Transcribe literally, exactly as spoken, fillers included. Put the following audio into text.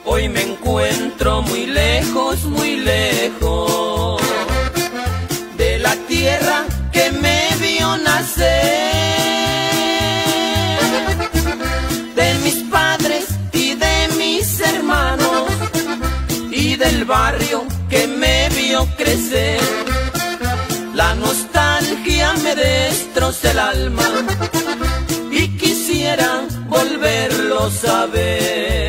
Hoy me encuentro muy lejos, muy lejos de la tierra que me vio nacer, de mis padres y de mis hermanos y del barrio que me vio crecer. La nostalgia me destroza el alma y quisiera volverlos a ver.